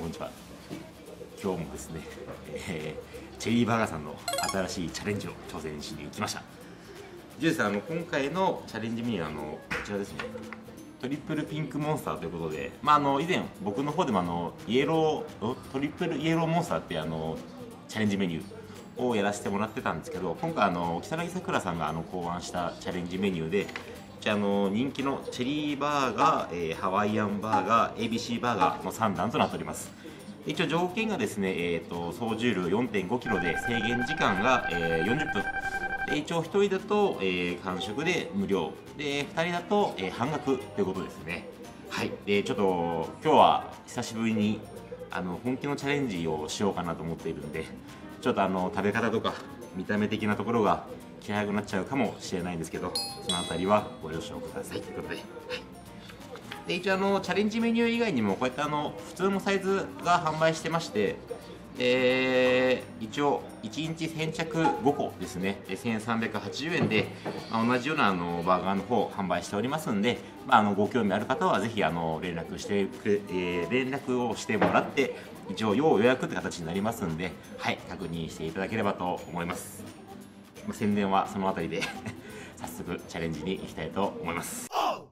んにちは。今日もですね、チェリーバーガーさんの新しいチャレンジを挑戦しに行きました。ジュース今回のチャレンジメニューはこちらですね。トリプルピンクモンスターということで、以前僕の方でもトリプルイエローモンスターってチャレンジメニューをやらせてもらってたんですけど、今回如月さくらさんが考案したチャレンジメニューで、人気のチェリーバーガー、ハワイアンバーガー、ABC バーガーの3段となっております。一応条件がですね、総重量 4.5kg で制限時間が、40分で、一応1人だと、完食で無料で、2人だと、半額ということですね。はい。でちょっと今日は久しぶりに本気のチャレンジをしようかなと思っているんで、ちょっと食べ方とか見た目的なところが気早くなっちゃうかもしれないんですけど、そのあたりはご了承くださいということで、はい。で一応チャレンジメニュー以外にもこうやって普通のサイズが販売してまして、一応1日先着5個ですね、1380円で、同じようなバーガーの方販売しておりますんで、ご興味ある方はぜひ連絡をしてもらって、一応要予約って形になりますんで、はい、確認していただければと思います。宣伝はそのあたりで早速チャレンジに行きたいと思います。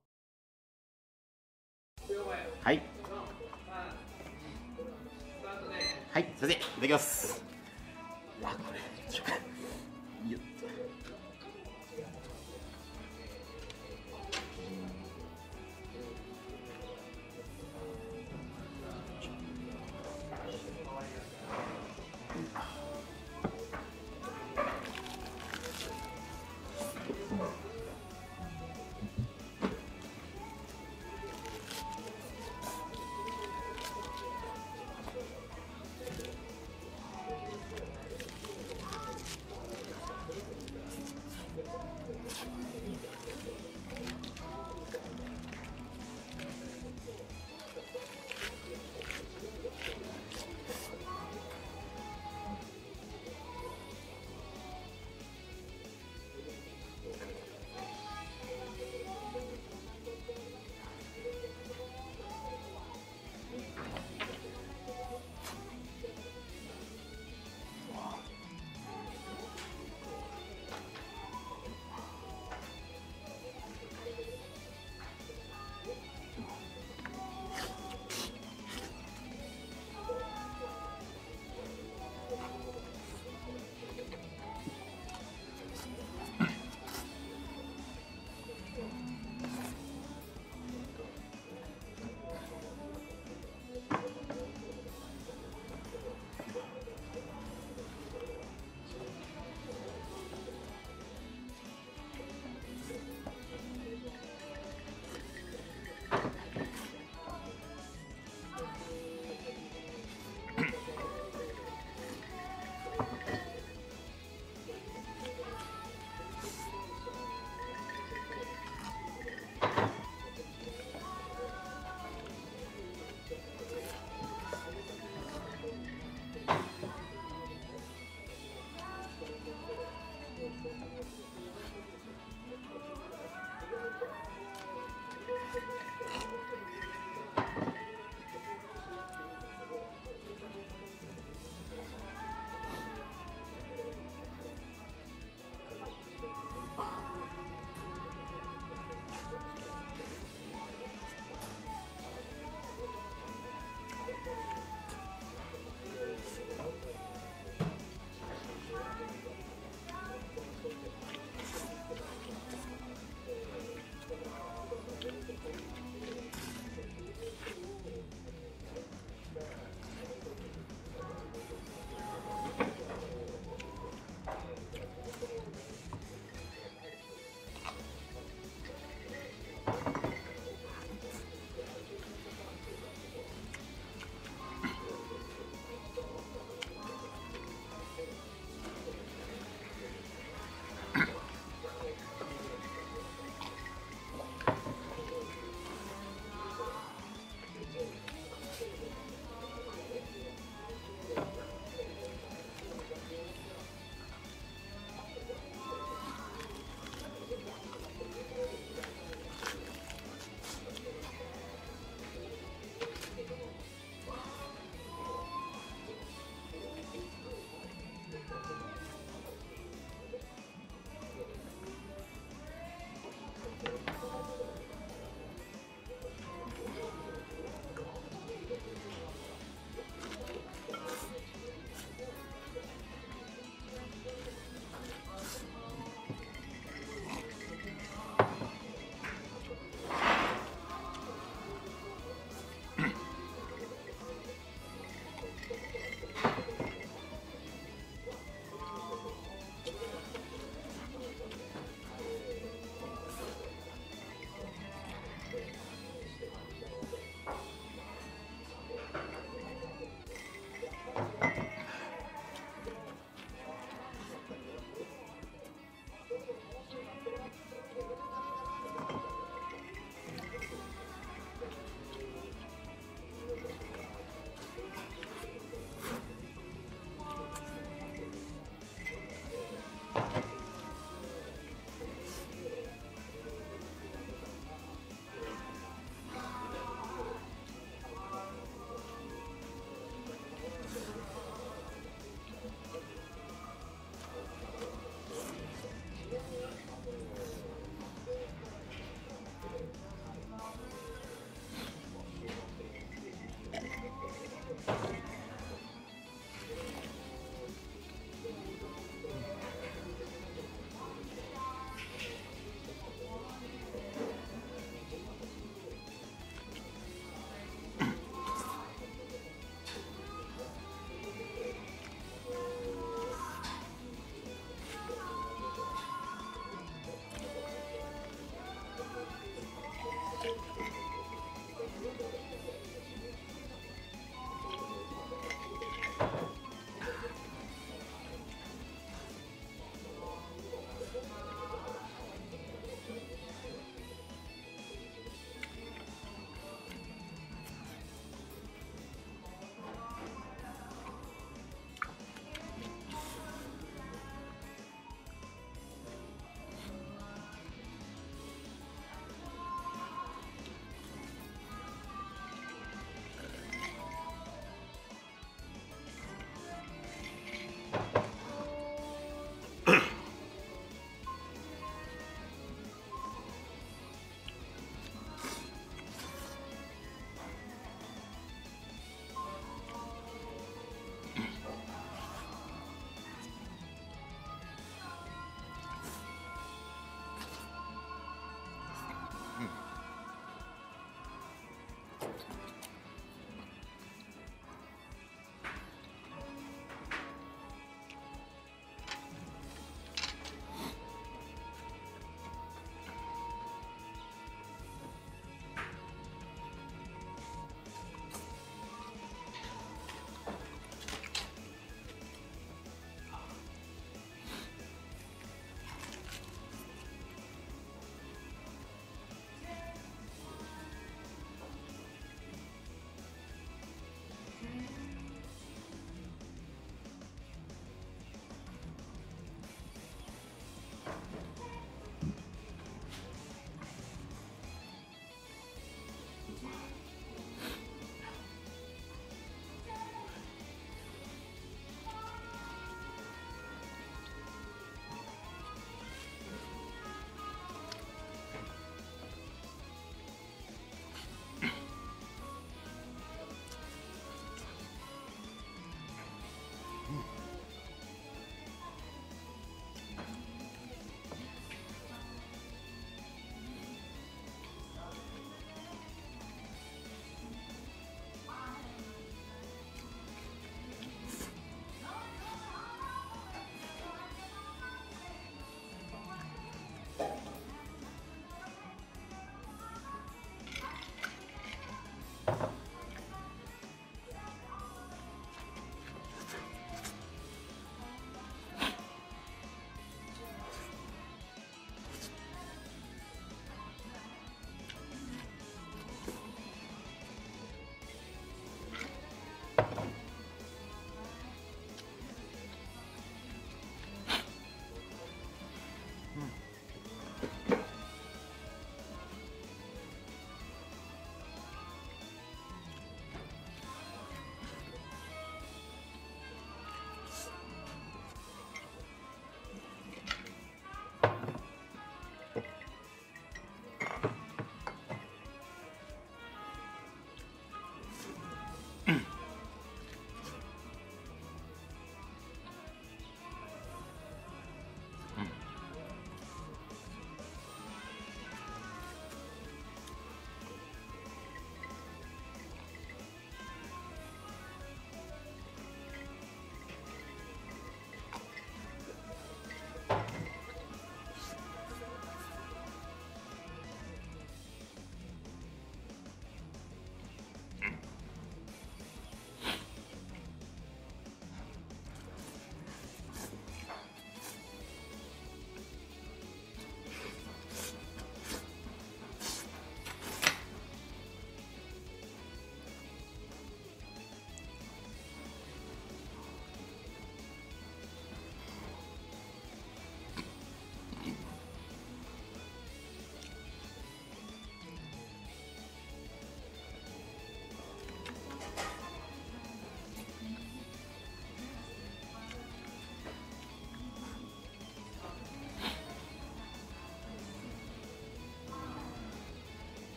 はいはい、すいません、いただきます。これちょっとよっ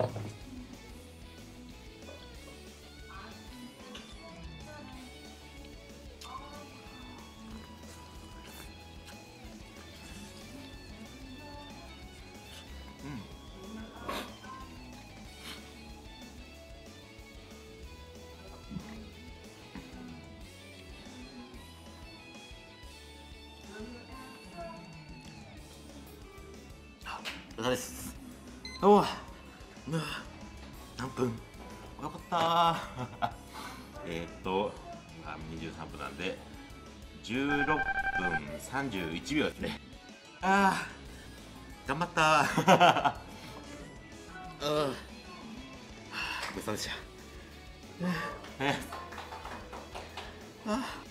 お疲れ様です。おお、何分？よかった23分なんで16分31秒ですね。あー、頑張ったーごちそうさまでした。